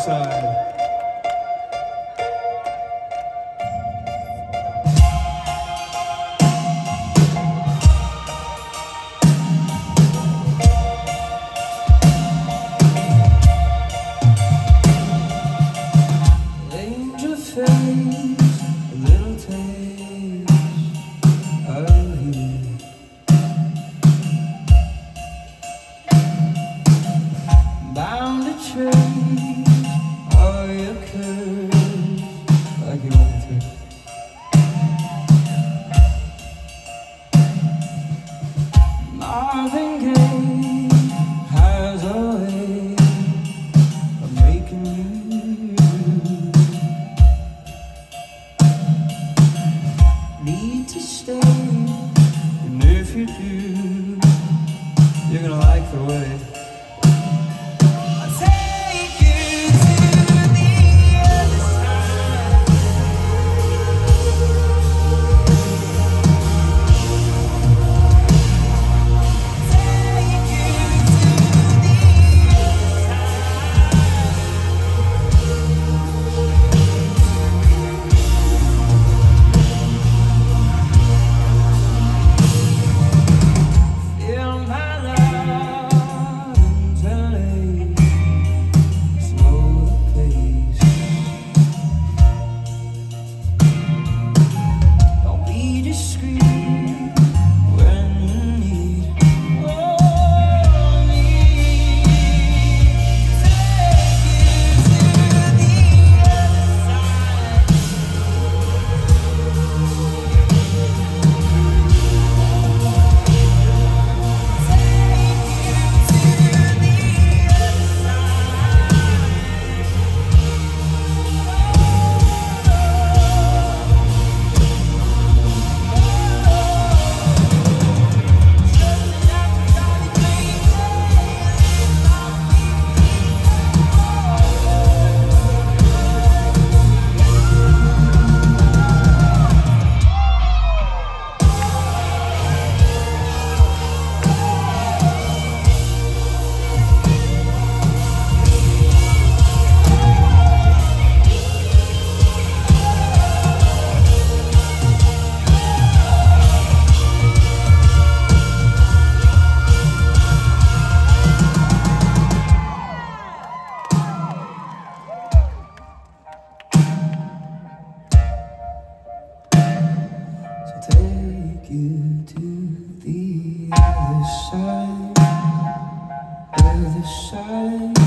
side. Angel face, a little taste of you. Bound to trace all your curves like you want to. Marvin Gaye has a way of making you need to stay, and if you do, you're gonna like the way I'll take you to the other side. Take you to the other Feel my love until it slow the pace. Don't be discreet when you need me. Take you to the other side. So take you to the other side, other side.